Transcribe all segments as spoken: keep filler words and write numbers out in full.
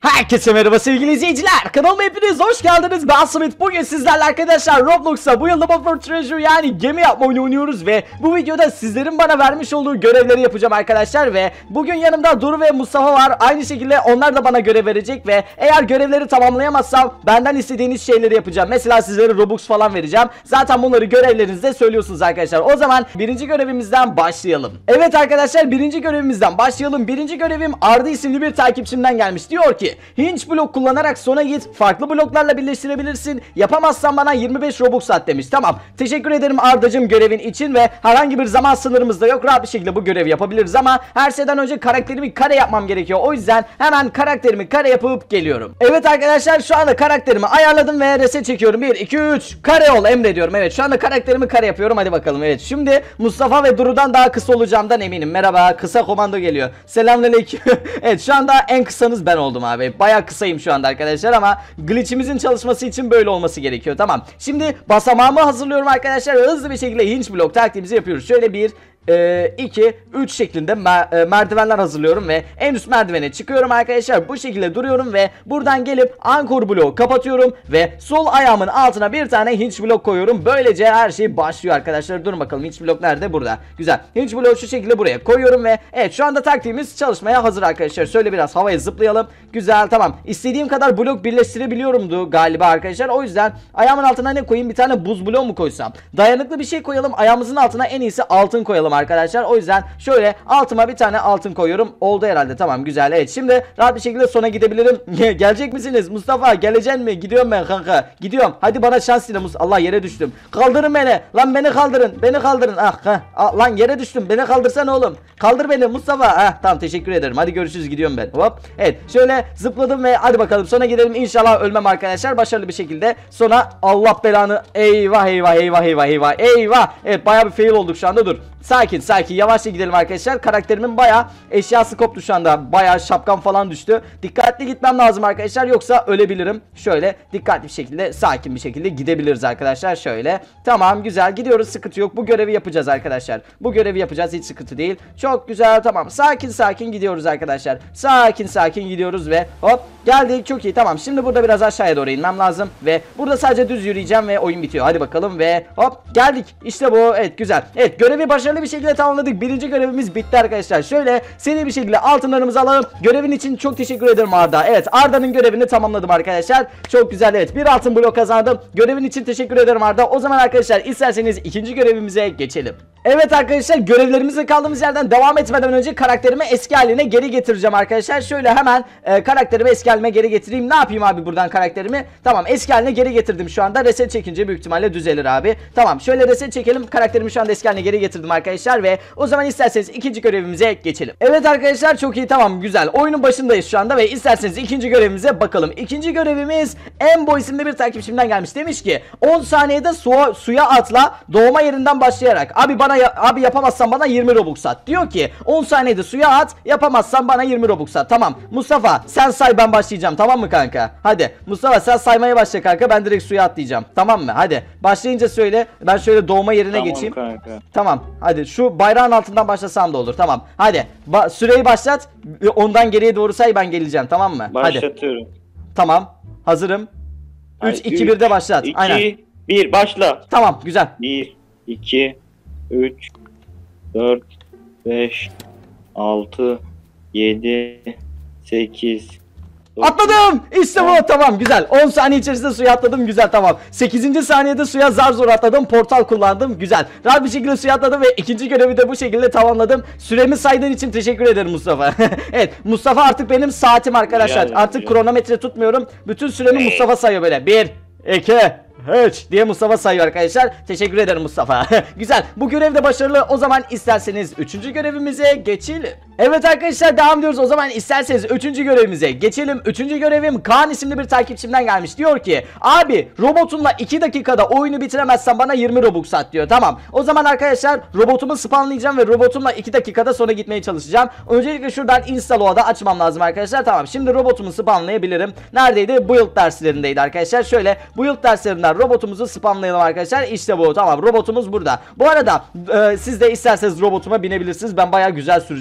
Herkese merhaba sevgili izleyiciler, kanalıma hepiniz hoş geldiniz. Ben Samet. Bugün sizlerle arkadaşlar Roblox'ta bu yıl Lookout for Treasure yani gemi yapma oyunu oynuyoruz ve bu videoda sizlerin bana vermiş olduğu görevleri yapacağım arkadaşlar. Ve bugün yanımda Duru ve Mustafa var. Aynı şekilde onlar da bana görev verecek ve eğer görevleri tamamlayamazsam benden istediğiniz şeyleri yapacağım. Mesela sizlere Robux falan vereceğim. Zaten bunları görevlerinizde söylüyorsunuz arkadaşlar. O zaman birinci görevimizden başlayalım. Evet arkadaşlar, birinci görevimizden başlayalım. Birinci görevim Arda isimli bir takipçimden gelmiş. Diyor ki Hinge blok kullanarak sona git, farklı bloklarla birleştirebilirsin, yapamazsan bana yirmi beş Robux at demiş. Tamam, teşekkür ederim Ardacığım görevin için ve herhangi bir zaman sınırımız da yok, rahat bir şekilde bu görevi yapabiliriz ama her şeyden önce karakterimi kare yapmam gerekiyor. O yüzden hemen karakterimi kare yapıp geliyorum. Evet arkadaşlar, şu anda karakterimi ayarladım ve reset çekiyorum. Bir iki üç kare ol emrediyorum. Evet, şu anda karakterimi kare yapıyorum. Hadi bakalım. Evet, şimdi Mustafa ve Duru'dan daha kısa olacağımdan eminim. Merhaba, kısa komando geliyor. Selamünaleyküm. Evet, şu anda en kısanız ben oldum abi. Bayağı kısayım şu anda arkadaşlar ama glitch'imizin çalışması için böyle olması gerekiyor. Tamam. Şimdi basamağımı hazırlıyorum arkadaşlar ve hızlı bir şekilde hinge blok taktiğimizi yapıyoruz. Şöyle bir iki üç şeklinde mer e, merdivenler hazırlıyorum ve en üst merdivene çıkıyorum arkadaşlar. Bu şekilde duruyorum ve buradan gelip ankor bloğu kapatıyorum ve sol ayağımın altına bir tane hinge blok koyuyorum. Böylece her şey başlıyor arkadaşlar. Durun bakalım, hinge blok nerede? Burada. Güzel. Hinge bloğu şu şekilde buraya koyuyorum ve evet, şu anda taktiğimiz çalışmaya hazır arkadaşlar. Şöyle biraz havaya zıplayalım. Güzel, tamam. İstediğim kadar blok birleştirebiliyorumdu galiba arkadaşlar. O yüzden ayağımın altına ne koyayım? Bir tane buz bloğu mu koysam? Dayanıklı bir şey koyalım. Ayağımızın altına en iyisi altın koyalım arkadaşlar. O yüzden şöyle altıma bir tane altın koyuyorum. Oldu herhalde. Tamam, güzel. Evet, şimdi rahat bir şekilde sona gidebilirim. Gelecek misiniz? Mustafa, geleceksin mi? Gidiyorum ben kanka. Gidiyorum. Hadi bana şans dile Mustafa. Allah, yere düştüm. Kaldırın beni. Lan beni kaldırın. Beni kaldırın. Ah, ah lan yere düştüm. Beni kaldırsana oğlum. Kaldır beni Mustafa. Ah, tamam, teşekkür ederim. Hadi görüşürüz, gidiyorum ben. Hop. Evet, şöyle zıpladım ve hadi bakalım sona gidelim. İnşallah ölmem arkadaşlar. Başarılı bir şekilde sona. Allah belanı. Eyvah eyvah eyvah eyvah eyvah. Eyvah. Evet, bayağı bir fail olduk şu anda. Dur. Sakin sakin yavaşça gidelim arkadaşlar. Karakterimin bayağı eşyası koptu şu anda. Bayağı şapkam falan düştü. Dikkatli gitmem lazım arkadaşlar, yoksa ölebilirim. Şöyle dikkatli bir şekilde, sakin bir şekilde gidebiliriz arkadaşlar. Şöyle. Tamam, güzel gidiyoruz, sıkıntı yok. Bu görevi yapacağız arkadaşlar. Bu görevi yapacağız, hiç sıkıntı değil. Çok güzel, tamam. Sakin sakin gidiyoruz arkadaşlar. Sakin sakin gidiyoruz ve hop geldik, çok iyi. Tamam, şimdi burada biraz aşağıya doğru inmem lazım ve burada sadece düz yürüyeceğim ve oyun bitiyor. Hadi bakalım ve hop geldik. İşte bu. Evet, güzel. Evet, görevi başarılı bir şekilde tamamladık. Birinci görevimiz bitti arkadaşlar. Şöyle seri bir şekilde altınlarımızı alalım. Görevin için çok teşekkür ederim Arda. Evet, Arda'nın görevini tamamladım arkadaşlar. Çok güzel. Evet, bir altın blok kazandım. Görevin için teşekkür ederim Arda. O zaman arkadaşlar isterseniz ikinci görevimize geçelim. Evet arkadaşlar, görevlerimize kaldığımız yerden devam etmeden önce karakterimi eski haline geri getireceğim arkadaşlar. Şöyle hemen e, karakterimi eski halime geri getireyim. Ne yapayım abi buradan karakterimi? Tamam, eski haline geri getirdim şu anda. Reset çekince büyük ihtimalle düzelir abi. Tamam, şöyle reset çekelim. Karakterimi şu anda eski haline geri getirdim arkadaşlar ve o zaman isterseniz ikinci görevimize geçelim. Evet arkadaşlar, çok iyi, tamam, güzel. Oyunun başındayız şu anda ve isterseniz ikinci görevimize bakalım. İkinci görevimiz Embo isimli bir takipçimden gelmiş. Demiş ki on saniyede suya, suya atla, doğma yerinden başlayarak. Abi bana ya, abi yapamazsan bana yirmi Robux at. Diyor ki on saniyede suya at, yapamazsan bana yirmi Robux at. Tamam Mustafa, sen say, ben başlayacağım, tamam mı kanka? Hadi Mustafa, sen saymaya başla kanka, ben direkt suya atlayacağım, tamam mı? Hadi başlayınca söyle, ben şöyle doğma yerine tamam, geçeyim kanka. Tamam, hadi şu bayrağın altından başlasam da olur. Tamam, hadi ba süreyi başlat, ondan geriye doğru say, ben geleceğim, tamam mı? Başlatıyorum. Hadi. Tamam, hazırım. Üç iki birde başlat. iki Aynen. bir başla. Tamam, güzel. Bir iki üç dört beş altı yedi sekiz. Atladım. İşte bu. Tamam, güzel. on saniye içerisinde suya atladım. Güzel, tamam. sekizinci saniyede suya zar zor atladım. Portal kullandım. Güzel. Rahat bir şekilde suya atladım ve ikinci görevi de bu şekilde tamamladım. Süremi saydığın için teşekkür ederim Mustafa. Evet, Mustafa artık benim saatim arkadaşlar. Rica Artık ederim. Kronometre tutmuyorum. Bütün süremi Mustafa sayıyor böyle. bir iki üç diye Mustafa sayıyor arkadaşlar. Teşekkür ederim Mustafa. Güzel. Bu görev de başarılı. O zaman isterseniz üçüncü görevimize geçelim. Evet arkadaşlar, devam ediyoruz. O zaman isterseniz üçüncü görevimize geçelim. Üçüncü görevim Kaan isimli bir takipçimden gelmiş. Diyor ki abi robotunla iki dakikada oyunu bitiremezsen bana yirmi Robux at diyor. Tamam. O zaman arkadaşlar robotumu spawnlayacağım ve robotumla iki dakikada sonra gitmeye çalışacağım. Öncelikle şuradan install oda açmam lazım arkadaşlar. Tamam. Şimdi robotumu spawnlayabilirim. Neredeydi? Build derslerindeydi arkadaşlar. Şöyle build derslerinden robotumuzu spamlayalım arkadaşlar. İşte bu. Tamam, robotumuz burada. Bu arada e, siz de isterseniz robotuma binebilirsiniz. Ben bayağı güzel süreceğim bu arada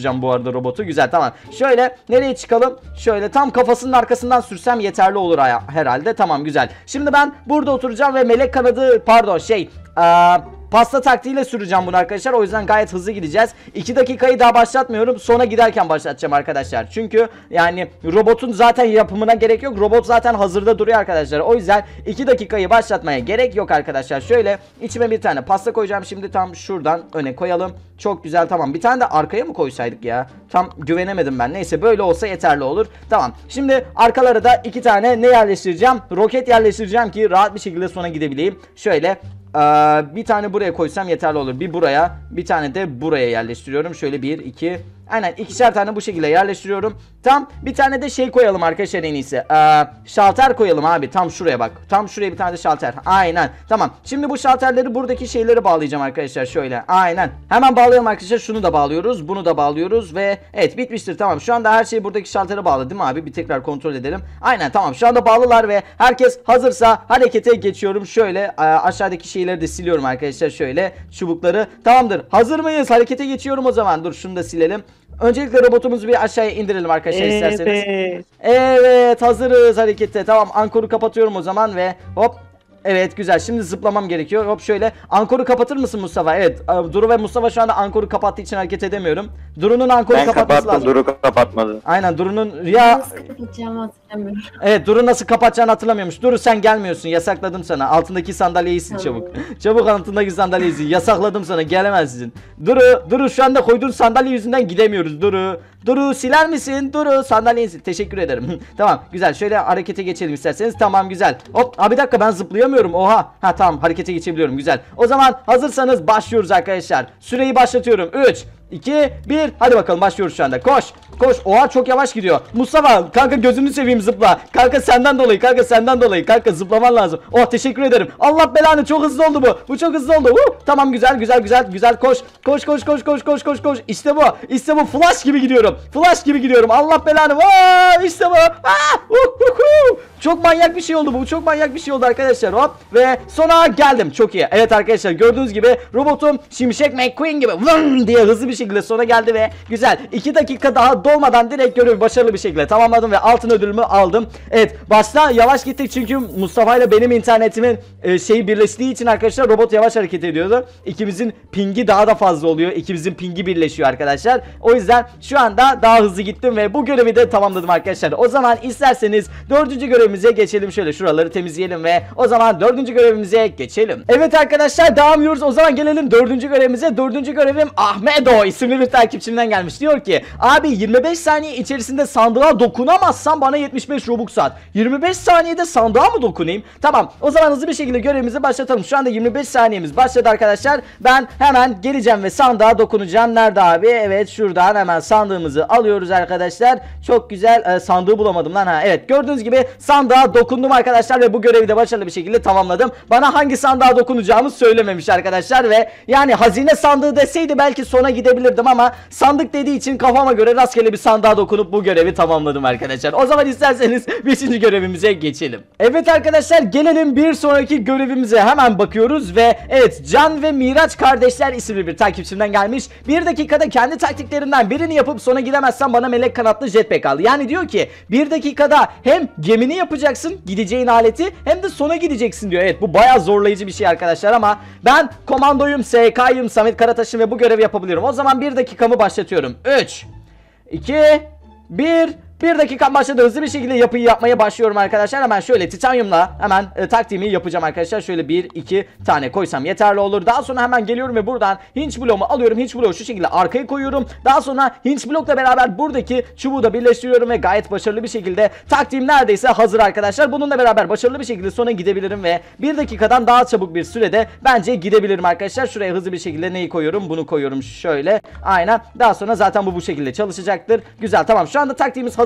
arada robotu. Güzel, tamam. Şöyle nereye çıkalım? Şöyle tam kafasının arkasından sürsem yeterli olur herhalde. Tamam, güzel. Şimdi ben burada oturacağım ve melek kanadı, pardon şey aa, pasta taktiğiyle süreceğim bunu arkadaşlar. O yüzden gayet hızlı gideceğiz. iki dakikayı daha başlatmıyorum. Sonra giderken başlatacağım arkadaşlar. Çünkü yani robotun zaten yapımına gerek yok. Robot zaten hazırda duruyor arkadaşlar. O yüzden iki dakikayı başlatmaya gerek yok arkadaşlar. Şöyle içime bir tane pasta koyacağım. Şimdi tam şuradan öne koyalım. Çok güzel, tamam. Bir tane de arkaya mı koysaydık ya? Tam güvenemedim ben. Neyse, böyle olsa yeterli olur. Tamam. Şimdi arkalara da iki tane ne yerleştireceğim? Roket yerleştireceğim ki rahat bir şekilde sona gidebileyim. Şöyle Ee, bir tane buraya koysam yeterli olur. Bir buraya, bir tane de buraya yerleştiriyorum. Şöyle bir, iki, aynen ikişer tane bu şekilde yerleştiriyorum. Tam bir tane de şey koyalım arkadaşlar en iyisi. Ee, şalter koyalım abi. Tam şuraya bak. Tam şuraya bir tane de şalter. Aynen. Tamam. Şimdi bu şalterleri buradaki şeyleri bağlayacağım arkadaşlar. Şöyle. Aynen. Hemen bağlayalım arkadaşlar. Şunu da bağlıyoruz. Bunu da bağlıyoruz ve evet, bitmiştir. Tamam. Şu anda her şey buradaki şaltere bağlı değil mi abi? Bir tekrar kontrol edelim. Aynen, tamam. Şu anda bağlılar ve herkes hazırsa harekete geçiyorum. Şöyle e, aşağıdaki şeyleri de siliyorum arkadaşlar. Şöyle çubukları. Tamamdır. Hazır mıyız? Harekete geçiyorum o zaman. Dur, şunu da silelim. Öncelikle robotumuzu bir aşağıya indirelim arkadaşlar, Evet. isterseniz. Evet, hazırız harekete. Tamam, ankoru kapatıyorum o zaman ve hop. Evet, güzel. Şimdi zıplamam gerekiyor. Hop şöyle. Ankoru kapatır mısın Mustafa? Evet. Duru ve Mustafa şu anda ankoru kapattığı için hareket edemiyorum. Duru'nun ankoru Ben kapatması kapattım, lazım. Duru kapatmadı. Aynen, Duru'nun ya Nasıl kapatacağımı hatırlamıyorum. evet, Duru nasıl kapatacağını hatırlamıyormuş. Duru, sen gelmiyorsun. Yasakladım sana. Altındaki sandalyeyi sil çabuk. Çabuk altındaki sandalyeyi sil. Yasakladım sana. Gelemezsin. Duru, Duru şu anda koyduğun sandalye yüzünden gidemiyoruz. Duru. Duru, siler misin? Duru, sandalyeyi sil. Teşekkür ederim. Tamam, güzel. Şöyle harekete geçelim isterseniz. Tamam, güzel. Hop, ha bir dakika, ben zıplayamıyorum. Oha. Ha tamam, harekete geçebiliyorum. Güzel. O zaman hazırsanız başlıyoruz arkadaşlar. Süreyi başlatıyorum. üç iki bir, hadi bakalım, başlıyoruz şu anda. Koş koş. Oha, çok yavaş gidiyor. Mustafa kanka, gözünü seveyim, zıpla. Kanka senden dolayı, kanka senden dolayı. Kanka zıplaman lazım. Oh, teşekkür ederim. Allah belanı, çok hızlı oldu bu. Bu çok hızlı oldu. Uh, tamam, güzel güzel güzel güzel, koş. Koş koş koş koş koş koş koş. İşte bu. İşte bu, flash gibi gidiyorum. Flash gibi gidiyorum. Allah belanı. Vaa, işte bu. Aa, uh, uh, uh. Çok manyak bir şey oldu bu. Çok manyak bir şey oldu arkadaşlar. Hop, ve sona geldim. Çok iyi. Evet arkadaşlar, gördüğünüz gibi robotum Şimşek McQueen gibi vın diye hızlı bir şekilde sona geldi ve güzel. iki dakika daha dolmadan direkt görevi başarılı bir şekilde tamamladım ve altın ödülümü aldım. Evet, başta yavaş gittik çünkü Mustafa ile benim internetimin e, şeyi birleştiği için arkadaşlar robot yavaş hareket ediyordu. İkimizin pingi daha da fazla oluyor. İkimizin pingi birleşiyor arkadaşlar. O yüzden şu anda daha hızlı gittim ve bu görevi de tamamladım arkadaşlar. O zaman isterseniz dördüncü görevimize geçelim. Şöyle şuraları temizleyelim ve o zaman dördüncü görevimize geçelim. Evet arkadaşlar, devam ediyoruz. O zaman gelelim dördüncü görevimize. Dördüncü görevim Ahmedo isimli bir takipçimden gelmiş. Diyor ki abi, yirmi beş saniye içerisinde sandığa dokunamazsam bana yetmiş beş Robux at. yirmi beş saniyede sandığa mı dokunayım? Tamam, o zaman hızlı bir şekilde görevimizi başlatalım. Şu anda yirmi beş saniyemiz başladı arkadaşlar. Ben hemen geleceğim ve sandığa dokunacağım. Nerede abi? Evet, şuradan hemen sandığımızı alıyoruz arkadaşlar. Çok güzel. Ee, sandığı bulamadım lan, ha. Evet, gördüğünüz gibi sandığa dokundum arkadaşlar ve bu görevi de başarılı bir şekilde tamamladım. Bana hangi sandığa dokunacağımı söylememiş arkadaşlar ve yani hazine sandığı deseydi belki sona gidebilirdim ama sandık dediği için kafama göre rastgele bir sandığa dokunup bu görevi tamamladım arkadaşlar. O zaman isterseniz beşinci görevimize geçelim. Evet arkadaşlar, gelelim bir sonraki görevimize. Hemen bakıyoruz ve evet, Can ve Miraç kardeşler isimli bir takipçimden gelmiş. Bir dakikada kendi taktiklerinden birini yapıp sona gidemezsen bana melek kanatlı jetpack al. Yani diyor ki bir dakikada hem gemini yapacaksın, gideceğin aleti, hem de sona gideceksin diyor. Evet, bu bayağı zorlayıcı bir şey arkadaşlar ama ben komandoyum, S K'yım, Samet Karataş'ım ve bu görevi yapabiliyorum. O zaman bir dakikamı başlatıyorum. üç iki bir Bir dakika başladı. Hızlı bir şekilde yapıyı yapmaya başlıyorum arkadaşlar. Hemen şöyle titanyumla hemen e, taktiğimi yapacağım arkadaşlar. Şöyle bir iki tane koysam yeterli olur. Daha sonra hemen geliyorum ve buradan hinç bloğumu alıyorum. Hinç bloğu şu şekilde arkaya koyuyorum. Daha sonra hinç blokla beraber buradaki çubuğu da birleştiriyorum ve gayet başarılı bir şekilde taktiğim neredeyse hazır arkadaşlar. Bununla beraber başarılı bir şekilde sona gidebilirim ve bir dakikadan daha çabuk bir sürede bence gidebilirim arkadaşlar. Şuraya hızlı bir şekilde neyi koyuyorum? Bunu koyuyorum şöyle. Aynen. Daha sonra zaten bu bu şekilde çalışacaktır. Güzel, tamam. Şu anda taktiğimiz hazır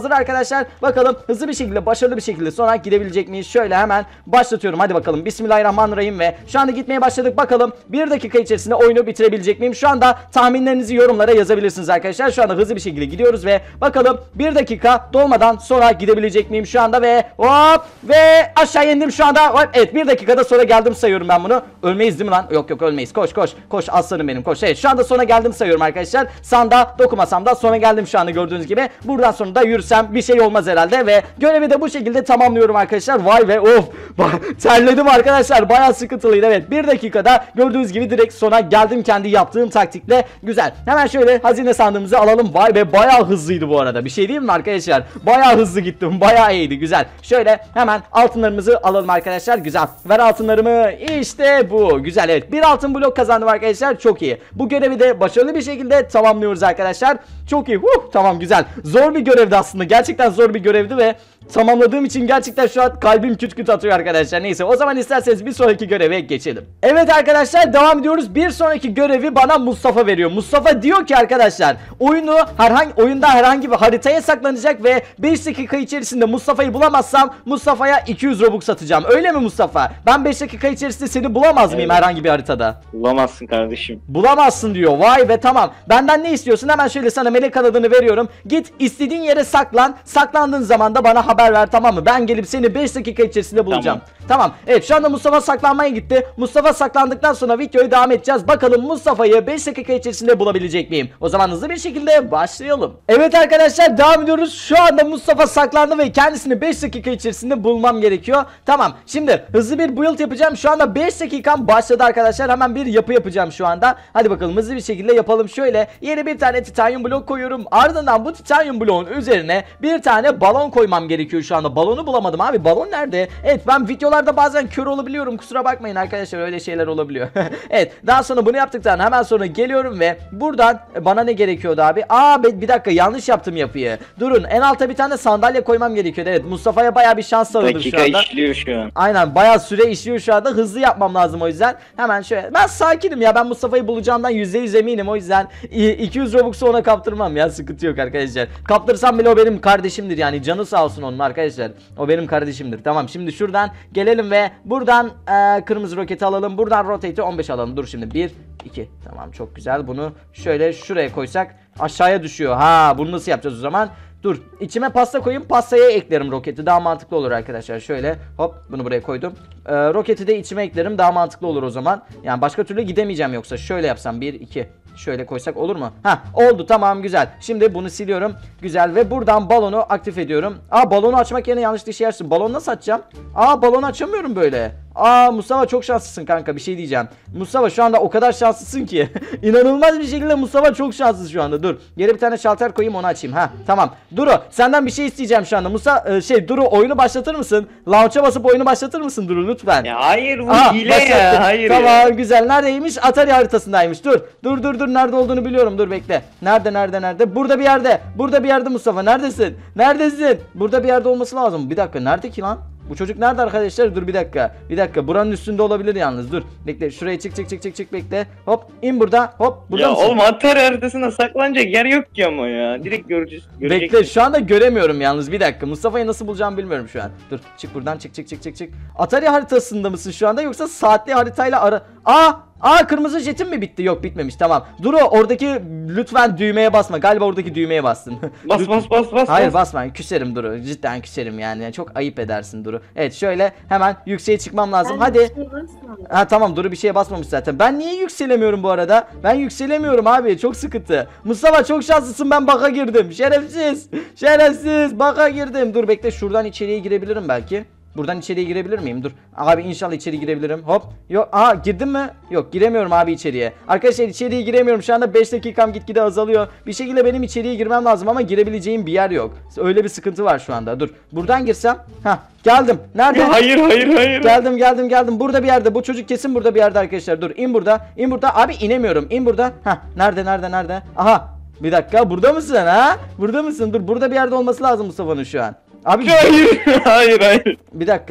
hazır arkadaşlar. Bakalım hızlı bir şekilde, başarılı bir şekilde sonra gidebilecek miyiz? Şöyle hemen başlatıyorum. Hadi bakalım. Bismillahirrahmanirrahim ve şu anda gitmeye başladık. Bakalım bir dakika içerisinde oyunu bitirebilecek miyim? Şu anda tahminlerinizi yorumlara yazabilirsiniz arkadaşlar. Şu anda hızlı bir şekilde gidiyoruz ve bakalım bir dakika dolmadan sonra gidebilecek miyim şu anda ve hop ve aşağı indim şu anda. Hop, evet, bir dakikada sonra geldim sayıyorum ben bunu. Ölmeyiz değil mi lan? Yok yok, ölmeyiz. Koş koş. Koş aslanım benim, koş. Evet, şu anda sonra geldim sayıyorum arkadaşlar. Sanda dokunmasam da sonra geldim şu anda, gördüğünüz gibi. Buradan sonra da yürüsem bir şey olmaz herhalde ve görevi de bu şekilde tamamlıyorum arkadaşlar. Vay be, of. Terledim arkadaşlar. Bayağı sıkıntılıydı. Evet, bir dakikada gördüğünüz gibi direkt sona geldim kendi yaptığım taktikle. Güzel. Hemen şöyle hazine sandığımızı alalım. Vay be, bayağı hızlıydı bu arada. Bir şey diyeyim mi arkadaşlar? Bayağı hızlı gittim. Bayağı iyiydi. Güzel. Şöyle hemen altınlarımızı alalım arkadaşlar. Güzel. Ver altınlarımı. İşte bu. Güzel. Evet. Bir altın blok kazandım arkadaşlar. Çok iyi. Bu görevi de başarılı bir şekilde tamamlıyoruz arkadaşlar. Çok iyi. Huh, tamam, güzel. Zor bir görevdi aslında. Gerçekten zor bir görevdi ve tamamladığım için gerçekten şu an kalbim küt küt atıyor arkadaşlar. Neyse, o zaman isterseniz bir sonraki göreve geçelim. Evet arkadaşlar, devam ediyoruz. Bir sonraki görevi bana Mustafa veriyor. Mustafa diyor ki arkadaşlar, oyunu herhangi oyunda herhangi bir haritaya saklanacak ve beş dakika içerisinde Mustafa'yı bulamazsam Mustafa'ya iki yüz Robux atacağım. Öyle mi Mustafa? Ben beş dakika içerisinde seni bulamaz mıyım Evet. herhangi bir haritada? Bulamazsın kardeşim. Bulamazsın diyor. Vay be, tamam. Benden ne istiyorsun? Hemen şöyle sana melek kanadını veriyorum. Git istediğin yere saklan. Saklandığın zaman da bana haber ver, tamam mı? Ben gelip seni beş dakika içerisinde bulacağım. Tamam. Tamam. Evet, şu anda Mustafa saklanmaya gitti. Mustafa saklandıktan sonra videoyu devam edeceğiz. Bakalım Mustafa'yı beş dakika içerisinde bulabilecek miyim? O zaman hızlı bir şekilde başlayalım. Evet arkadaşlar, devam ediyoruz. Şu anda Mustafa saklandı ve kendisini beş dakika içerisinde bulmam gerekiyor. Tamam. Şimdi hızlı bir build yapacağım. Şu anda beş dakikam başladı arkadaşlar. Hemen bir yapı yapacağım şu anda. Hadi bakalım hızlı bir şekilde yapalım. Şöyle yeni bir tane titanyum blok koyuyorum. Ardından bu titanyum bloğun üzerine bir tane balon koymam gerekiyor şu anda. Balonu bulamadım abi. Balon nerede? Evet, ben videolarda bazen kör olabiliyorum. Kusura bakmayın arkadaşlar, öyle şeyler olabiliyor. Evet, daha sonra bunu yaptıktan hemen sonra geliyorum ve buradan bana ne gerekiyordu abi? Aa, bir dakika, yanlış yaptım yapıyı. Durun, en alta bir tane sandalye koymam gerekiyordu. Evet, Mustafa'ya bayağı bir şans sağladım şu Dakika anda. işliyor şu an. Aynen, bayağı süre işliyor şu anda. Hızlı yapmam lazım o yüzden. Hemen şöyle. Ben sakinim ya. Ben Mustafa'yı bulacağımdan yüzde yüz eminim. O yüzden iki yüz Robux'u ona kaptırmam ya. Sıkıntı yok arkadaşlar. Kaptırsam bile o benim kardeşimdir yani. Canı sağ olsun onun arkadaşlar. O benim kardeşimdir. Tamam, şimdi şuradan gelelim ve buradan e, kırmızı roketi alalım. Buradan rotate'i on beş alalım. Dur şimdi. bir, iki. Tamam, çok güzel. Bunu şöyle şuraya koysak aşağıya düşüyor. Ha, bunu nasıl yapacağız o zaman? Dur, içime pasta koyayım, pastaya eklerim roketi, daha mantıklı olur arkadaşlar. Şöyle hop, bunu buraya koydum. ee, Roketi de içime eklerim, daha mantıklı olur o zaman. Yani başka türlü gidemeyeceğim yoksa. Şöyle yapsam, bir, iki. Şöyle koysak olur mu? Ha, oldu, tamam, güzel. Şimdi bunu siliyorum. Güzel ve buradan balonu aktif ediyorum. Aa, balonu açmak yerine yanlış şey açtım. Balonu nasıl açacağım? Aa, balonu açamıyorum böyle. Aa, Mustafa çok şanslısın kanka, bir şey diyeceğim. Mustafa şu anda o kadar şanslısın ki. İnanılmaz bir şekilde Mustafa çok şanssız şu anda. Dur, yere bir tane şalter koyayım, onu açayım. Ha, tamam. Duru, senden bir şey isteyeceğim şu anda. Musa e, şey Duru, oyunu başlatır mısın? Launch'a basıp oyunu başlatır mısın Duru, lütfen? Ya hayır, bu Aa, hile başlattım. ya. Hayır tamam ya. güzel. Neredeymiş? Atari haritasındaymış. Dur. Dur dur dur. Nerede olduğunu biliyorum. Dur, bekle. Nerede nerede nerede? Burada bir yerde. Burada bir yerde Mustafa. Neredesin? Neredesin? Burada bir yerde olması lazım. Bir dakika. Nerede ki lan? Bu çocuk nerede arkadaşlar? Dur bir dakika. Bir dakika. Buranın üstünde olabilir yalnız. Dur. Bekle. Şuraya çık çık çık çık çık bekle. Hop. İn burada. Hop. Burada Ya mısın? oğlum, Atari haritasında saklanacak yer yok ki ama ya. Direkt göreceğiz. Görecek. Bekle, şu anda göremiyorum yalnız, bir dakika. Mustafa'yı nasıl bulacağımı bilmiyorum şu an. Dur, çık buradan, çık çık çık çık çık. Atari haritasında mısın şu anda yoksa saatli haritayla ara... Aa! Aa, kırmızı jetin mi bitti? Yok, bitmemiş, tamam. Dur, o oradaki lütfen düğmeye basma. Galiba oradaki düğmeye bastın. Bas Lüt- bas bas bas. Hayır, bas. basma. Küserim Duru. Cidden küserim yani. Çok ayıp edersin Duru. Evet, şöyle hemen yükseğe çıkmam lazım. Ben Hadi. bir şey basmadım. Ha, tamam, Duru bir şeye basmamış zaten. Ben niye yükselemiyorum bu arada? Ben yükselemiyorum abi. Çok sıkıntı. Mustafa çok şanslısın, ben baka girdim. Şerefsiz. Şerefsiz. Baka girdim. Dur bekle, şuradan içeriye girebilirim belki. Buradan içeriye girebilir miyim? Dur. Abi inşallah içeri girebilirim. Hop. Yok. Aa, girdim mi? Yok, giremiyorum abi içeriye. Arkadaşlar, içeriye giremiyorum. Şu anda beş dakikam gitgide azalıyor. Bir şekilde benim içeriye girmem lazım ama girebileceğim bir yer yok. Öyle bir sıkıntı var şu anda. Dur. Buradan girsem. Hah. Geldim. Nerede? Ya hayır hayır hayır. Geldim geldim geldim. Burada bir yerde. Bu çocuk kesin burada bir yerde arkadaşlar. Dur. İn burada. İn burada. Abi inemiyorum. İn burada. Hah. Nerede nerede nerede? Aha. Bir dakika. Burada mısın ha? Burada mısın? Dur. Burada bir yerde olması lazım Mustafa'nın şu an. Abi Hayır hayır hayır. bir dakika.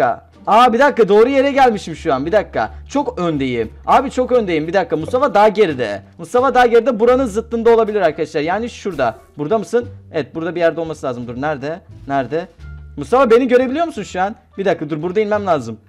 Aa bir dakika, doğru yere gelmişim şu an. Bir dakika. Çok öndeyim. Abi çok öndeyim. Bir dakika. Mustafa daha geride. Mustafa daha geride. Buranın zıttında olabilir arkadaşlar. Yani şurada. Burada mısın? Evet, burada bir yerde olması lazım. Dur, nerede? Nerede? Mustafa beni görebiliyor musun şu an? Bir dakika dur, burada inmem lazım.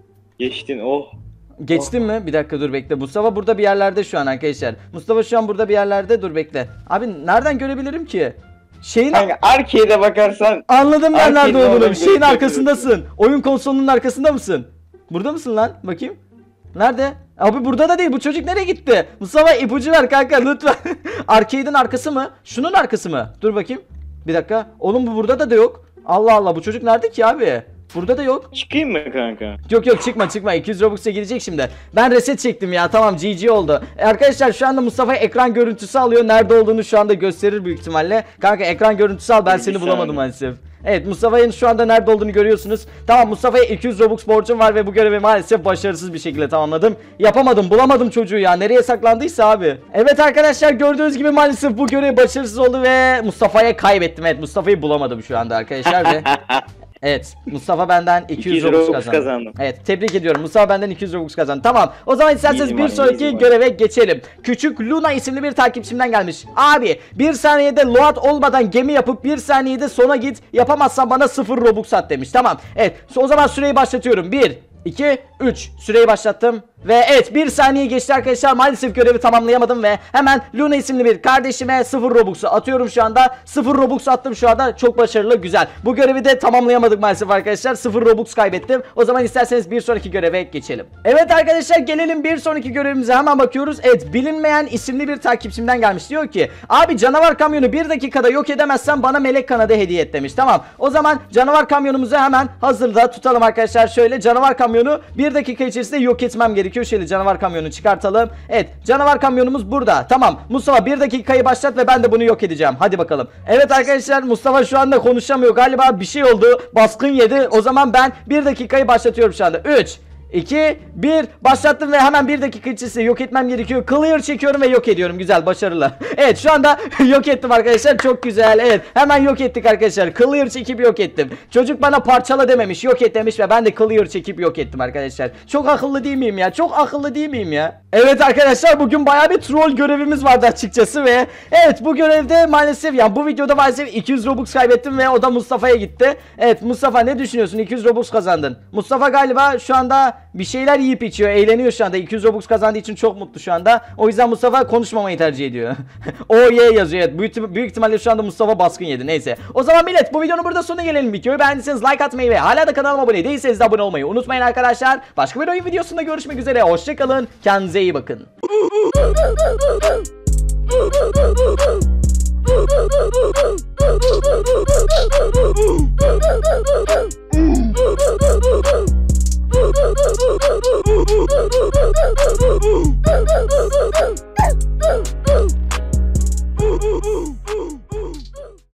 Geçtin oh. Geçtin mi? Bir dakika dur bekle. Mustafa burada bir yerlerde şu an arkadaşlar. Mustafa şu an burada bir yerlerde. Dur bekle. Abi nereden görebilirim ki? Şeyin... Kanka arcade'e bakarsan. Anladım ben nerede Arcade'de olduğunu. oradan Şeyin gösteriyor. arkasındasın. Oyun konsolunun arkasında mısın? Burada mısın lan? Bakayım. Nerede? Abi burada da değil. Bu çocuk nereye gitti? Mustafa ipucu ver kanka lütfen. Arcade'in arkası mı? Şunun arkası mı? Dur bakayım. Bir dakika. Oğlum bu burada da da yok. Allah Allah, bu çocuk nerede ki abi? Burada da yok. Çıkayım mı kanka? Yok yok, çıkma çıkma. iki yüz Robux'a girecek şimdi. Ben reset çektim ya. Tamam, G G oldu. E, arkadaşlar şu anda Mustafa ekran görüntüsü alıyor. Nerede olduğunu şu anda gösterir büyük ihtimalle. Kanka ekran görüntüsü al. Ben Bir seni saniye. bulamadım maalesef. Evet, Mustafa'nın şu anda nerede olduğunu görüyorsunuz. Tamam, Mustafa'ya iki yüz Robux borcum var ve bu görevi maalesef başarısız bir şekilde tamamladım. Yapamadım, bulamadım çocuğu ya. Nereye saklandıysa abi. Evet arkadaşlar, gördüğünüz gibi maalesef bu görev başarısız oldu ve Mustafa'ya kaybettim. Evet, Mustafa'yı bulamadım şu anda arkadaşlar ve... Evet, Mustafa benden iki yüz Robux kazandı. kazandım. Evet, tebrik ediyorum. Mustafa benden iki yüz Robux kazandı. Tamam. O zaman isterseniz Easy bir money, sonraki easy money. göreve geçelim. Küçük Luna isimli bir takipçimden gelmiş. Abi, bir saniyede load olmadan gemi yapıp bir saniyede sona git. Yapamazsan bana sıfır Robux at demiş. Tamam. Evet, o zaman süreyi başlatıyorum. bir, iki, üç. Süreyi başlattım. Ve evet, bir saniye geçti arkadaşlar. Maalesef görevi tamamlayamadım ve hemen Luna isimli bir kardeşime sıfır Robux'u atıyorum şu anda. sıfır Robux attım şu anda. Çok başarılı, güzel. Bu görevi de tamamlayamadık maalesef arkadaşlar. sıfır Robux kaybettim. O zaman isterseniz bir sonraki göreve geçelim. Evet arkadaşlar, gelelim bir sonraki görevimize, hemen bakıyoruz. Evet, bilinmeyen isimli bir takipçimden gelmiş. Diyor ki abi, canavar kamyonu bir dakikada yok edemezsen bana melek kanadı hediye et demiş. Tamam, o zaman canavar kamyonumuzu hemen hazırda tutalım arkadaşlar. Şöyle, canavar kamyonu bir dakika içerisinde yok etmem gerekiyor. Şöyle canavar kamyonu çıkartalım. Evet, canavar kamyonumuz burada. Tamam, Mustafa bir dakikayı başlat ve ben de bunu yok edeceğim. Hadi bakalım. Evet arkadaşlar, Mustafa şu anda konuşamıyor. Galiba bir şey oldu. Baskın yedi. O zaman ben bir dakikayı başlatıyorum şu anda. üç, iki, bir. Başlattım ve hemen bir dakika içerisinde yok etmem gerekiyor. Clear çekiyorum ve yok ediyorum. Güzel, başarılı. Evet, şu anda yok ettim arkadaşlar. Çok güzel. Evet, hemen yok ettik arkadaşlar. Clear çekip yok ettim. Çocuk bana parçala dememiş, yok et demiş ve ben de clear çekip yok ettim arkadaşlar. Çok akıllı değil miyim ya? Çok akıllı değil miyim ya? Evet arkadaşlar, bugün bayağı bir troll görevimiz vardı açıkçası ve evet, bu görevde maalesef, yani bu videoda maalesef iki yüz Robux kaybettim ve o da Mustafa'ya gitti. Evet Mustafa, ne düşünüyorsun? iki yüz Robux kazandın. Mustafa galiba şu anda bir şeyler yiyip içiyor, eğleniyor şu anda. iki yüz Robux kazandığı için çok mutlu şu anda. O yüzden Mustafa konuşmamayı tercih ediyor. O ye yazıyor. Evet, büyük, büyük ihtimalle şu anda Mustafa baskın yedi. Neyse. O zaman millet, bu videonun burada sonuna gelelim. Videoyu beğendiyseniz like atmayı ve hala da kanalıma abone değilseniz de abone olmayı unutmayın arkadaşlar. Başka bir oyun videosunda görüşmek üzere. Hoşçakalın. Kendinize iyi bakın.